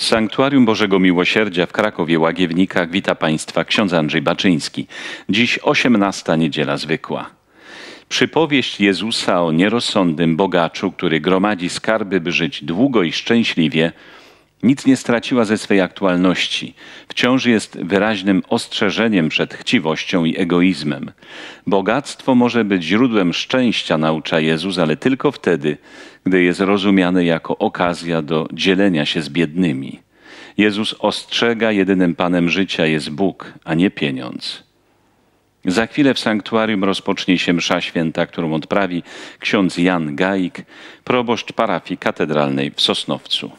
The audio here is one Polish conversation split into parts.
Sanktuarium Bożego Miłosierdzia w Krakowie Łagiewnikach wita Państwa ksiądz Andrzej Baczyński. Dziś 18. niedziela zwykła. Przypowieść Jezusa o nierozsądnym bogaczu, który gromadzi skarby, by żyć długo i szczęśliwie, nic nie straciła ze swej aktualności. Wciąż jest wyraźnym ostrzeżeniem przed chciwością i egoizmem. Bogactwo może być źródłem szczęścia, naucza Jezus, ale tylko wtedy, gdy jest rozumiane jako okazja do dzielenia się z biednymi. Jezus ostrzega, jedynym Panem życia jest Bóg, a nie pieniądz. Za chwilę w sanktuarium rozpocznie się msza święta, którą odprawi ksiądz Jan Gaik, proboszcz parafii katedralnej w Sosnowcu.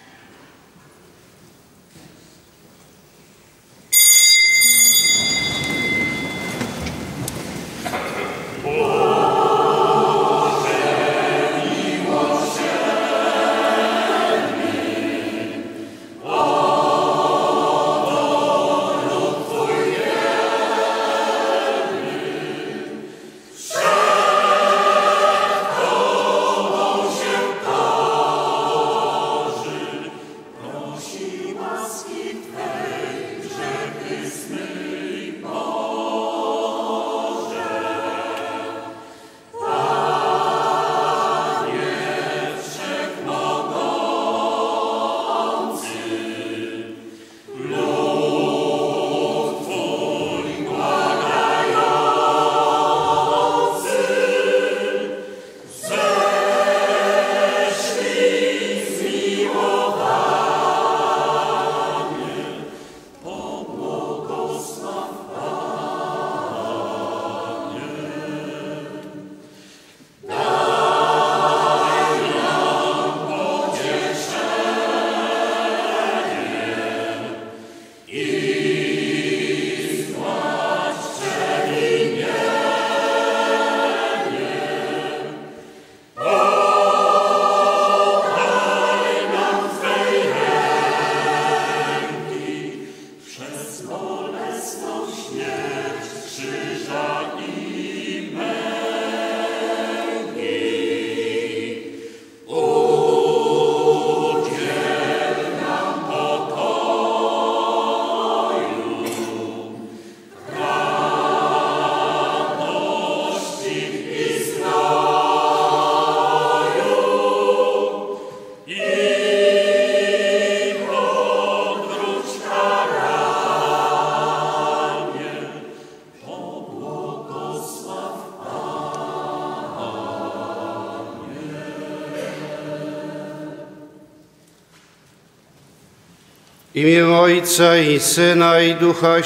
W imię Ojca i Syna i Ducha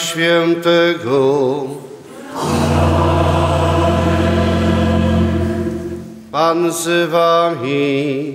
Świętego. Pan z wami.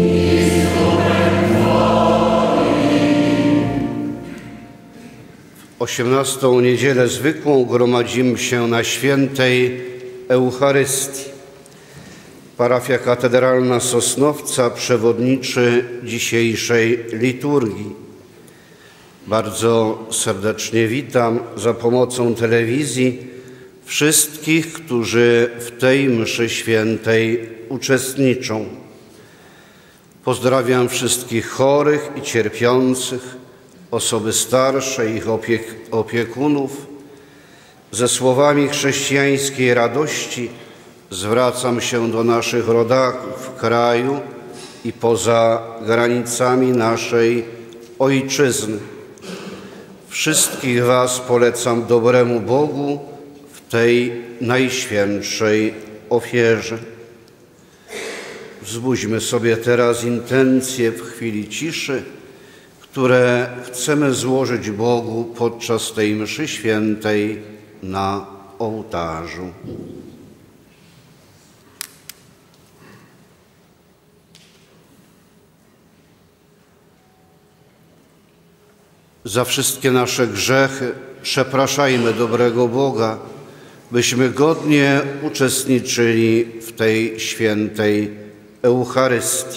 W 18. niedzielę zwykłą gromadzimy się na świętej Eucharystii. Parafia katedralna Sosnowca przewodniczy dzisiejszej liturgii. Bardzo serdecznie witam za pomocą telewizji wszystkich, którzy w tej mszy świętej uczestniczą. Pozdrawiam wszystkich chorych i cierpiących, osoby starsze, ich opiekunów. Ze słowami chrześcijańskiej radości zwracam się do naszych rodaków w kraju i poza granicami naszej ojczyzny. Wszystkich was polecam dobremu Bogu w tej najświętszej ofierze. Wzbudźmy sobie teraz intencje w chwili ciszy, które chcemy złożyć Bogu podczas tej mszy świętej na ołtarzu. Za wszystkie nasze grzechy przepraszajmy dobrego Boga, byśmy godnie uczestniczyli w tej świętej Eucharystii.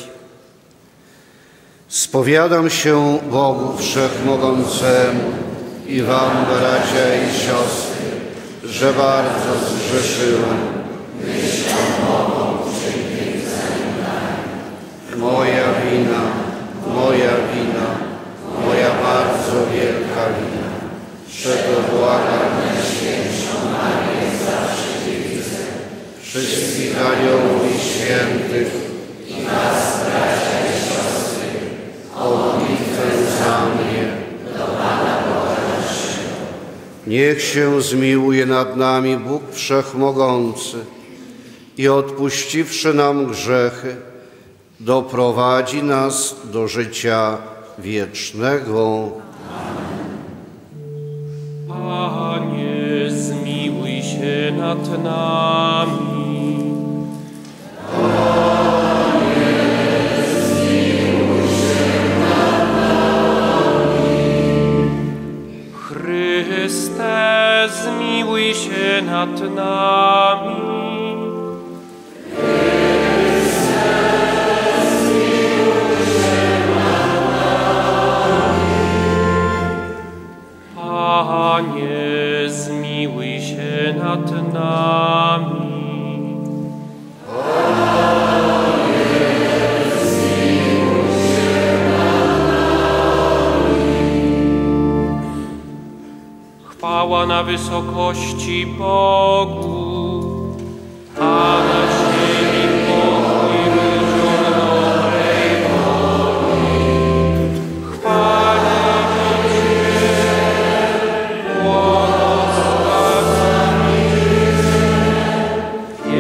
Spowiadam się Bogu Wszechmogącemu i wam, bracia i siostry, że bardzo zgrzeszyłem myślą, mową, czyniem, moja wina, świętych i was, bracia i siostry, o modlitwę za mnie do Pana Boga naszego. Niech się zmiłuje nad nami Bóg Wszechmogący i odpuściwszy nam grzechy, doprowadzi nas do życia wiecznego. Panie, zmiłuj się nad nami. Panie, zmiłuj się nad nami. Chryste, zmiłuj się nad nami. Panie, zmiłuj się nad nami. Panie, zmiłuj się nad nami. Chwała na wysokości Bogu, a na ziemi pokój ludziom dobrej woli. Chwalimy Cię, błogosławiamy Cię,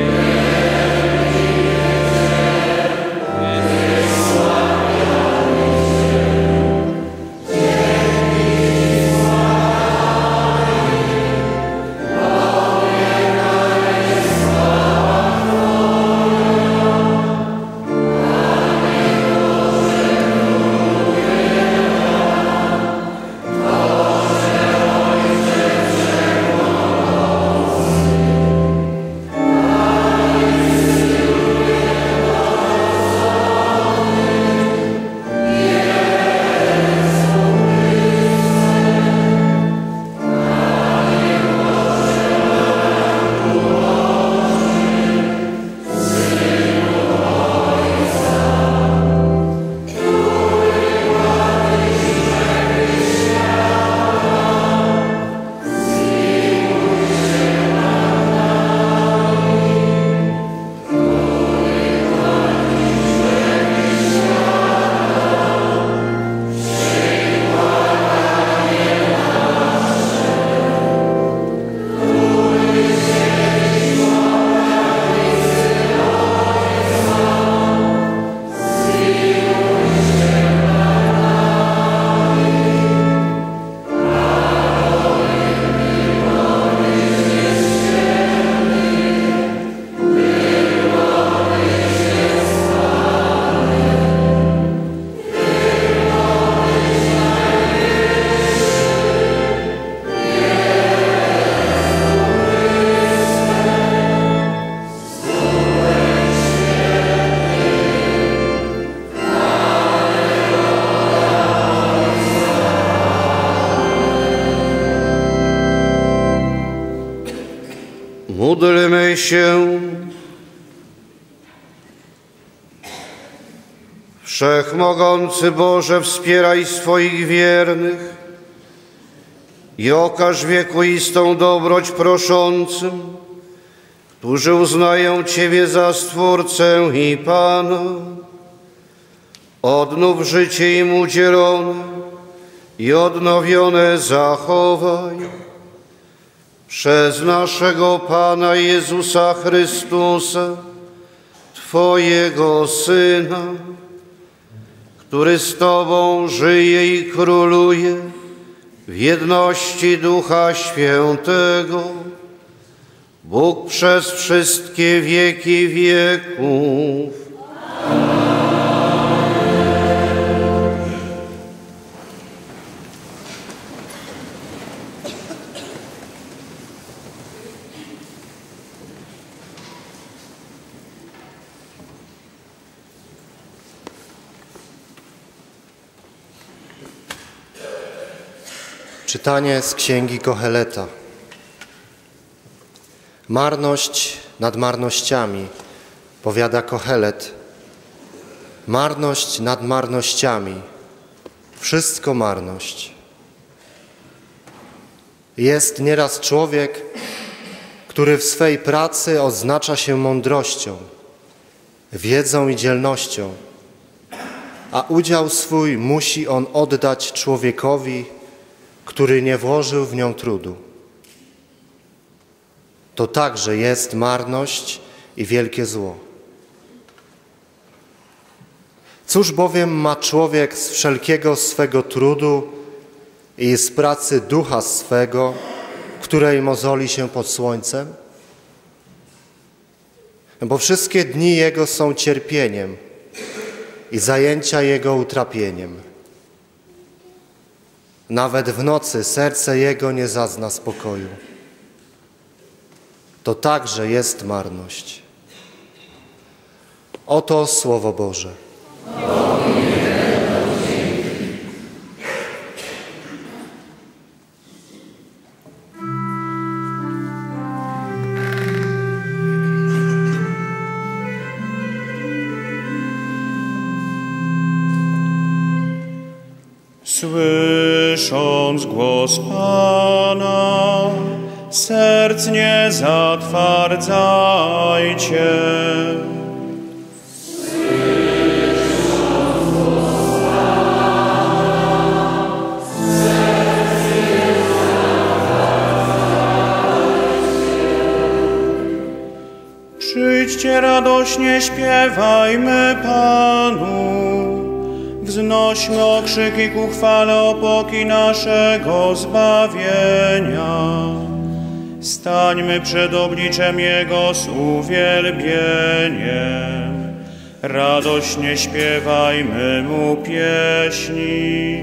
Módlmy się. Wszechmogący Boże, wspieraj swoich wiernych i okaż wiekuistą dobroć proszącym, którzy uznają Ciebie za Stwórcę i Pana. Odnów życie im udzielone i odnowione zachowaj. Przez naszego Pana Jezusa Chrystusa, Twojego Syna, który z Tobą żyje i króluje w jedności Ducha Świętego, Bóg przez wszystkie wieki wieków. Czytanie z Księgi Koheleta. Marność nad marnościami, powiada Kohelet. Marność nad marnościami, wszystko marność. Jest nieraz człowiek, który w swej pracy odznacza się mądrością, wiedzą i dzielnością, a udział swój musi on oddać człowiekowi, który nie włożył w nią trudu. To także jest marność i wielkie zło. Cóż bowiem ma człowiek z wszelkiego swego trudu i z pracy ducha swego, której mozoli się pod słońcem? Bo wszystkie dni jego są cierpieniem i zajęcia jego utrapieniem. Nawet w nocy serce jego nie zazna spokoju. To także jest marność. Oto Słowo Boże. Słysząc głos Pana, serc nie zatwardzajcie. Przyjdźcie radośnie, śpiewajmy Panu. Wznośmy okrzyki ku chwale opoki naszego zbawienia. Stańmy przed obliczem Jego z uwielbieniem. Radośnie śpiewajmy Mu pieśni.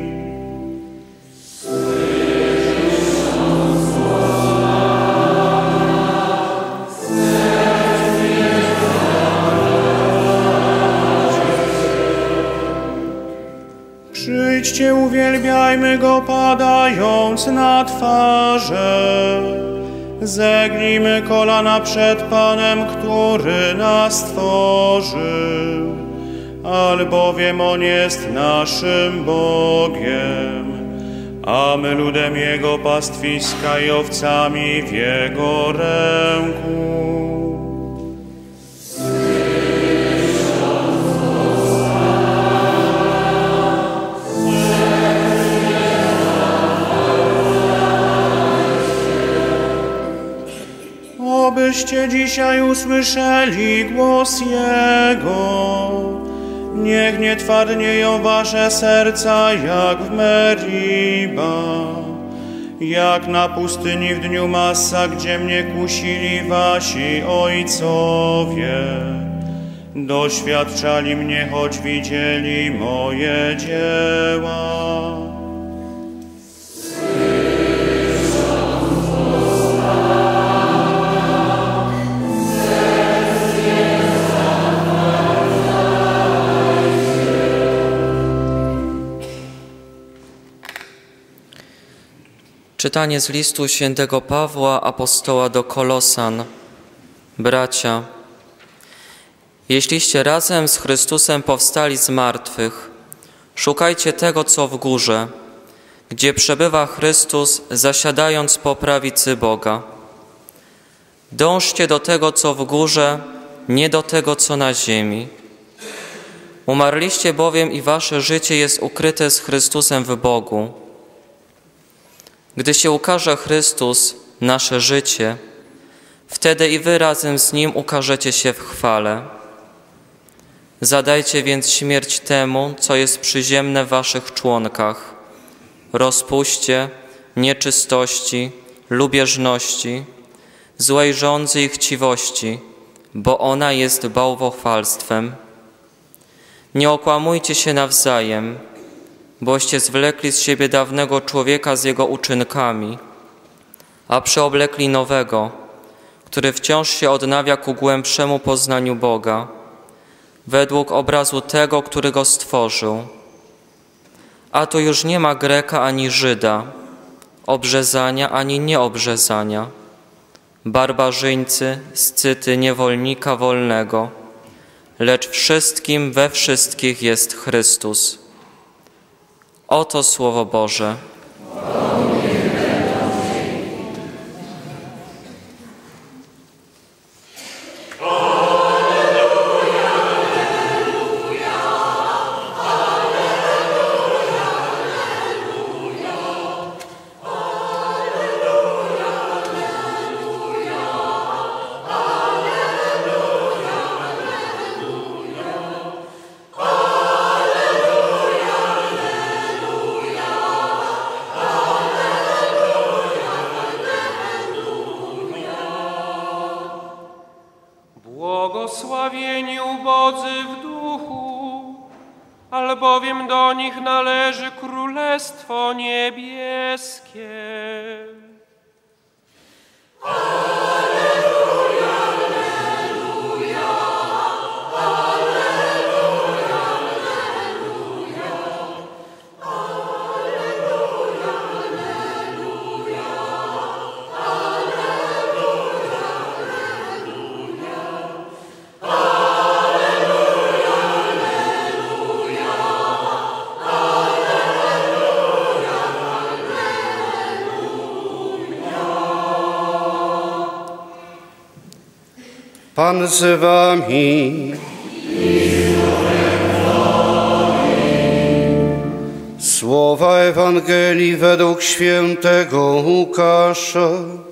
Przyjdźcie, uwielbiajmy Go padając na twarze. Zegnijmy kolana przed Panem, który nas stworzył. Albowiem On jest naszym Bogiem, a my ludem Jego pastwiska i owcami w Jego ręku. Obyście dzisiaj usłyszeli głos Jego. Niech nie twardnieją wasze serca jak w Meriba, jak na pustyni w dniu Massa, gdzie mnie kusili wasi ojcowie. Doświadczali mnie, choć widzieli moje dzieła. Czytanie z listu świętego Pawła, apostoła do Kolosan. Bracia, jeśliście razem z Chrystusem powstali z martwych, szukajcie tego, co w górze, gdzie przebywa Chrystus, zasiadając po prawicy Boga. Dążcie do tego, co w górze, nie do tego, co na ziemi. Umarliście bowiem i wasze życie jest ukryte z Chrystusem w Bogu. Gdy się ukaże Chrystus, nasze życie, wtedy i wy razem z Nim ukażecie się w chwale. Zadajcie więc śmierć temu, co jest przyziemne w waszych członkach, rozpuście, nieczystości, lubieżności, złej żądzy i chciwości, bo ona jest bałwochwalstwem. Nie okłamujcie się nawzajem, boście zwlekli z siebie dawnego człowieka z jego uczynkami, a przyoblekli nowego, który wciąż się odnawia ku głębszemu poznaniu Boga, według obrazu tego, który go stworzył. A tu już nie ma Greka ani Żyda, obrzezania ani nieobrzezania, barbarzyńcy, Scyty, niewolnika wolnego, lecz wszystkim we wszystkich jest Chrystus. Oto Słowo Boże. ubodzy w duchu, albowiem do nich należy Królestwo Niebieskie. Pan z wami. Słowa Ewangelii według świętego Łukasza.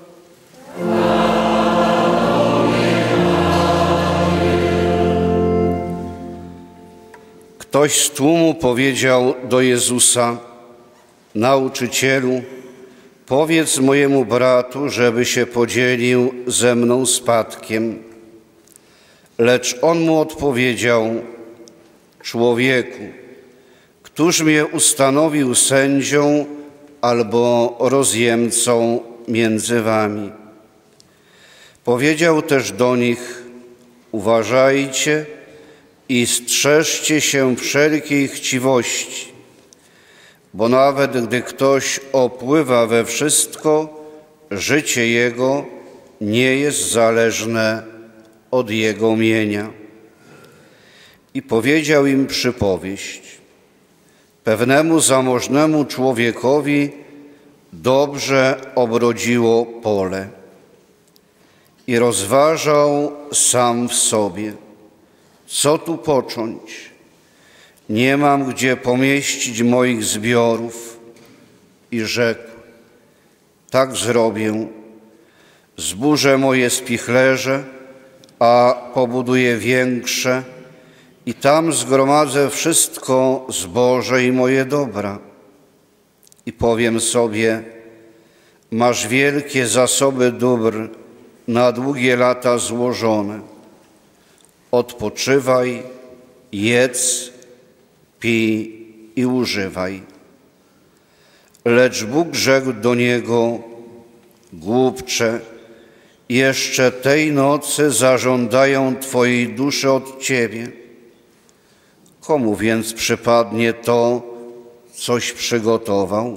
Ktoś z tłumu powiedział do Jezusa: Nauczycielu, powiedz mojemu bratu, żeby się podzielił ze mną spadkiem. Lecz on mu odpowiedział: Człowieku, któż mnie ustanowił sędzią albo rozjemcą między wami? Powiedział też do nich: Uważajcie i strzeżcie się wszelkiej chciwości, bo nawet gdy ktoś opływa we wszystko, życie jego nie jest zależne od jego mienia. I powiedział im przypowieść. Pewnemu zamożnemu człowiekowi dobrze obrodziło pole i rozważał sam w sobie, co tu począć? Nie mam gdzie pomieścić moich zbiorów. I rzekł: tak zrobię, zburzę moje spichlerze, a pobuduję większe i tam zgromadzę wszystko zboże i moje dobra. I powiem sobie: masz wielkie zasoby dóbr na długie lata złożone. Odpoczywaj, jedz, pij i używaj. Lecz Bóg rzekł do niego: głupcze, jeszcze tej nocy zażądają twojej duszy od ciebie. Komu więc przypadnie to, coś przygotował?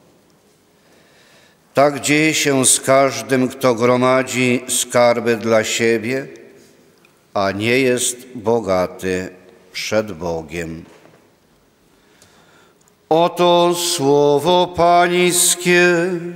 Tak dzieje się z każdym, kto gromadzi skarby dla siebie, a nie jest bogaty przed Bogiem. Oto słowo Pańskie.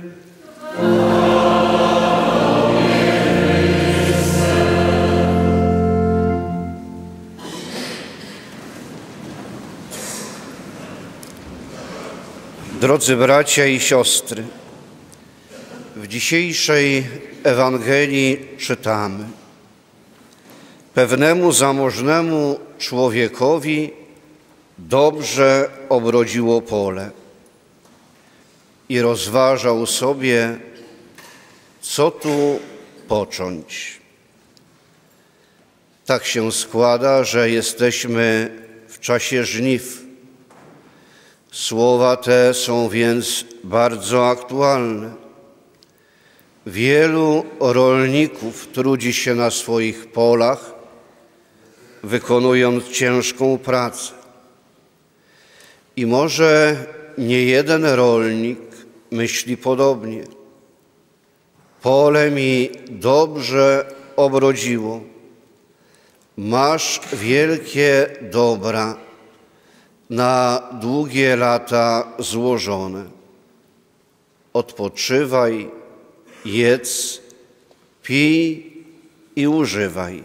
Drodzy bracia i siostry, w dzisiejszej Ewangelii czytamy: pewnemu zamożnemu człowiekowi dobrze obrodziło pole i rozważał sobie, co tu począć. Tak się składa, że jesteśmy w czasie żniw. Słowa te są więc bardzo aktualne. Wielu rolników trudzi się na swoich polach, wykonując ciężką pracę. I może nie jeden rolnik myśli podobnie. Pole mi dobrze obrodziło. Masz wielkie dobra na długie lata złożone. Odpoczywaj, jedz, pij i używaj.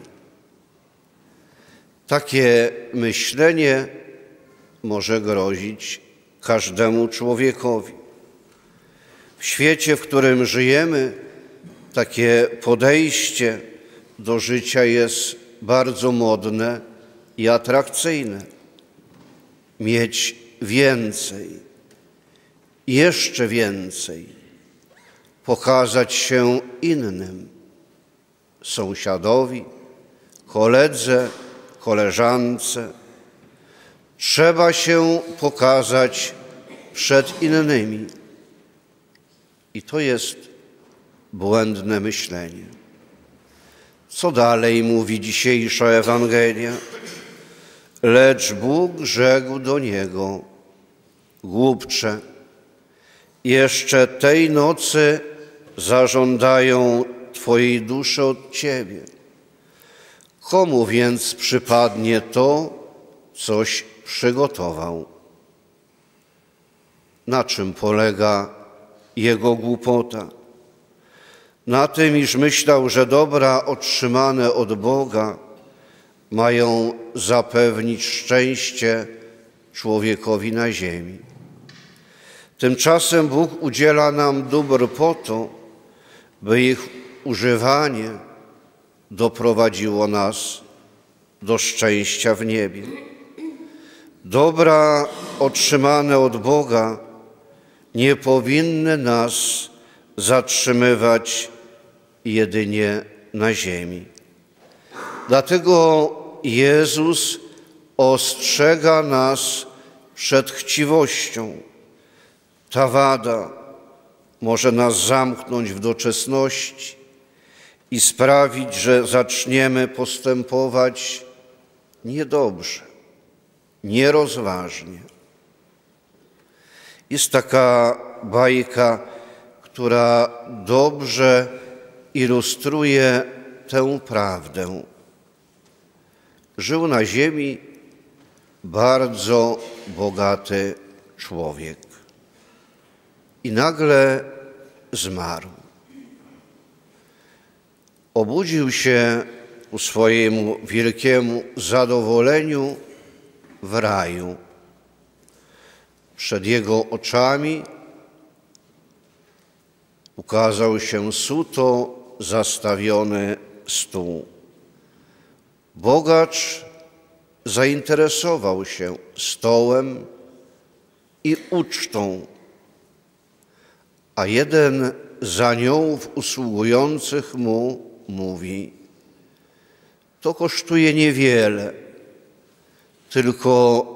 Takie myślenie może grozić każdemu człowiekowi. W świecie, w którym żyjemy, takie podejście do życia jest bardzo modne i atrakcyjne. Mieć więcej, jeszcze więcej, pokazać się innym, sąsiadowi, koledze, koleżance. Trzeba się pokazać przed innymi. I to jest błędne myślenie. Co dalej mówi dzisiejsza Ewangelia? Lecz Bóg rzekł do niego: głupcze, jeszcze tej nocy zażądają twojej duszy od ciebie. Komu więc przypadnie to, coś przygotował? Na czym polega jego głupota? Na tym, iż myślał, że dobra otrzymane od Boga mają zapewnić szczęście człowiekowi na ziemi. Tymczasem Bóg udziela nam dóbr po to, by ich używanie doprowadziło nas do szczęścia w niebie. Dobra otrzymane od Boga nie powinny nas zatrzymywać jedynie na ziemi. Dlatego Jezus ostrzega nas przed chciwością. Ta wada może nas zamknąć w doczesności i sprawić, że zaczniemy postępować niedobrze, nierozważnie. Jest taka bajka, która dobrze ilustruje tę prawdę. Żył na ziemi bardzo bogaty człowiek i nagle zmarł. Obudził się ku swojemu wielkiemu zadowoleniu w raju. Przed jego oczami ukazał się suto zastawiony stół. Bogacz zainteresował się stołem i ucztą, a jeden z aniołów usługujących mu mówi: to kosztuje niewiele, tylko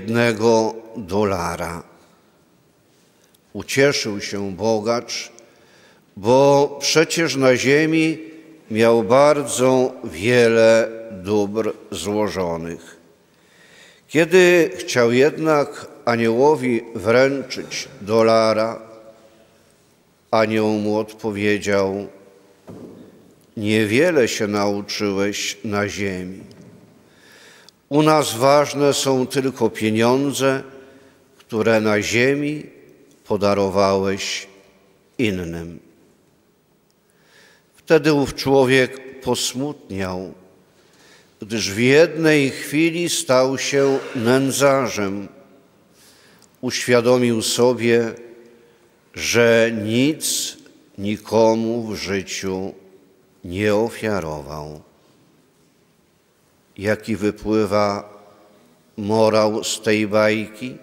$1. Ucieszył się bogacz, bo przecież na ziemi miał bardzo wiele dóbr złożonych. Kiedy chciał jednak aniołowi wręczyć $1, anioł mu odpowiedział: niewiele się nauczyłeś na ziemi. U nas ważne są tylko pieniądze, które na ziemi podarowałeś innym. Wtedy ów człowiek posmutniał, gdyż w jednej chwili stał się nędzarzem. Uświadomił sobie, że nic nikomu w życiu nie ofiarował. Jaki wypływa morał z tej bajki?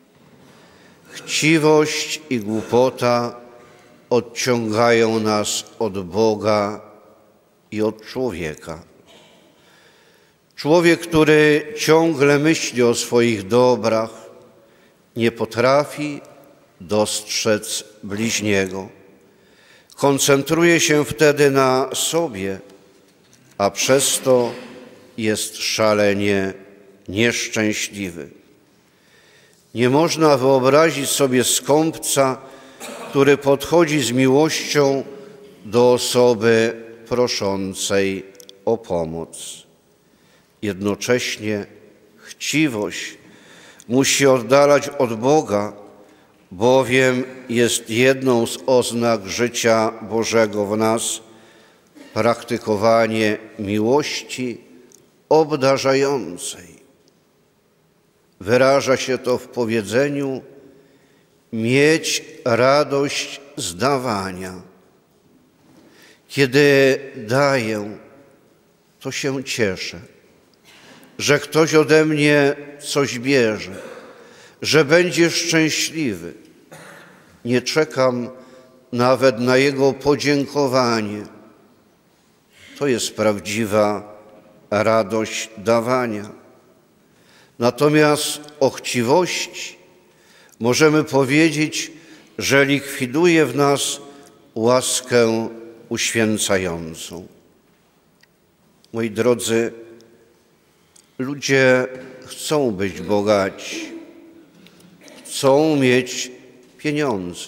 Chciwość i głupota odciągają nas od Boga i od człowieka. Człowiek, który ciągle myśli o swoich dobrach, nie potrafi dostrzec bliźniego. Koncentruje się wtedy na sobie, a przez to jest szalenie nieszczęśliwy. Nie można wyobrazić sobie skąpca, który podchodzi z miłością do osoby proszącej o pomoc. Jednocześnie chciwość musi oddalać od Boga, bowiem jest jedną z oznak życia Bożego w nas praktykowanie miłości obdarzającej. Wyraża się to w powiedzeniu: mieć radość z dawania. Kiedy daję, to się cieszę, że ktoś ode mnie coś bierze, że będzie szczęśliwy. Nie czekam nawet na jego podziękowanie. To jest prawdziwa radość dawania. Natomiast o chciwości możemy powiedzieć, że likwiduje w nas łaskę uświęcającą. Moi drodzy, ludzie chcą być bogaci, chcą mieć pieniądze.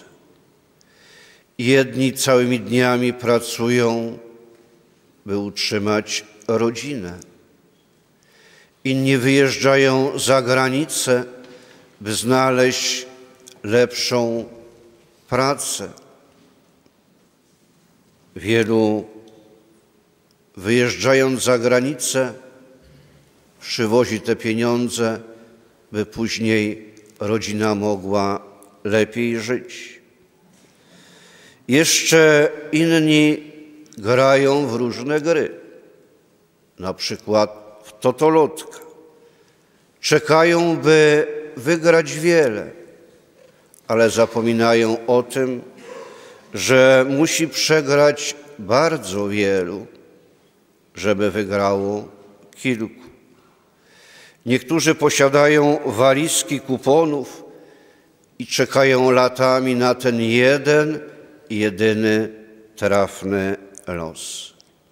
Jedni całymi dniami pracują, by utrzymać rodzinę. Inni wyjeżdżają za granicę, by znaleźć lepszą pracę. Wielu, wyjeżdżając za granicę, przywozi te pieniądze, by później rodzina mogła lepiej żyć. Jeszcze inni grają w różne gry, na przykład w totolotka. Czekają, by wygrać wiele, ale zapominają o tym, że musi przegrać bardzo wielu, żeby wygrało kilku. Niektórzy posiadają walizki kuponów i czekają latami na ten jeden, jedyny trafny los.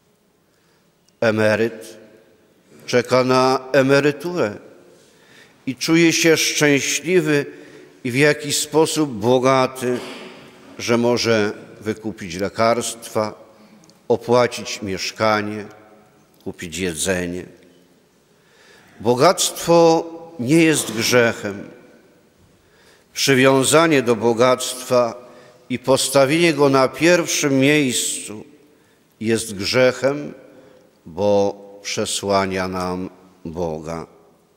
Emeryt czeka na emeryturę i czuje się szczęśliwy i w jakiś sposób bogaty, że może wykupić lekarstwa, opłacić mieszkanie, kupić jedzenie. Bogactwo nie jest grzechem. Przywiązanie do bogactwa i postawienie go na pierwszym miejscu jest grzechem, bo przesłania nam Boga.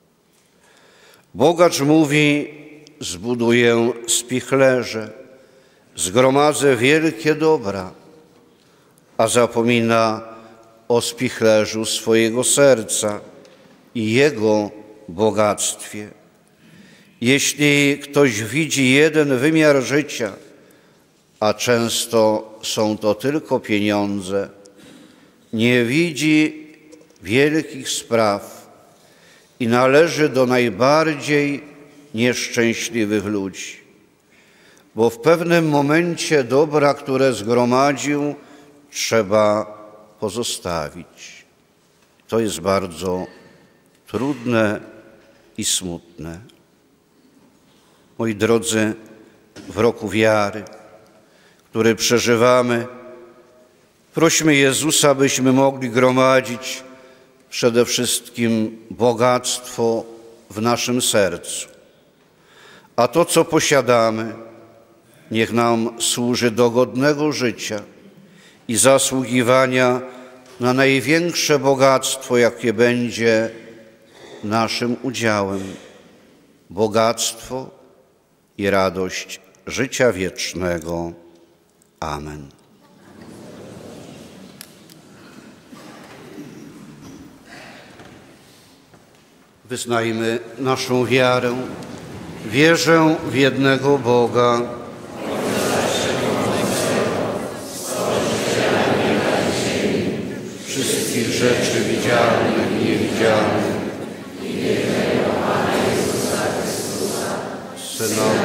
Bogacz mówi: zbuduję spichlerze, zgromadzę wielkie dobra, a zapomina o spichlerzu swojego serca i jego bogactwie. Jeśli ktoś widzi jeden wymiar życia, a często są to tylko pieniądze, nie widzi wielkich spraw i należy do najbardziej nieszczęśliwych ludzi, bo w pewnym momencie dobra, które zgromadził, trzeba pozostawić. To jest bardzo trudne i smutne. Moi drodzy, w roku wiary, który przeżywamy, prośmy Jezusa, byśmy mogli gromadzić przede wszystkim bogactwo w naszym sercu. A to, co posiadamy, niech nam służy do godnego życia i zasługiwania na największe bogactwo, jakie będzie naszym udziałem. Bogactwo i radość życia wiecznego. Amen. Wyznajmy naszą wiarę. Wierzę w jednego Boga, wszystkich rzeczy widzialnych i niewidzialnych, Syna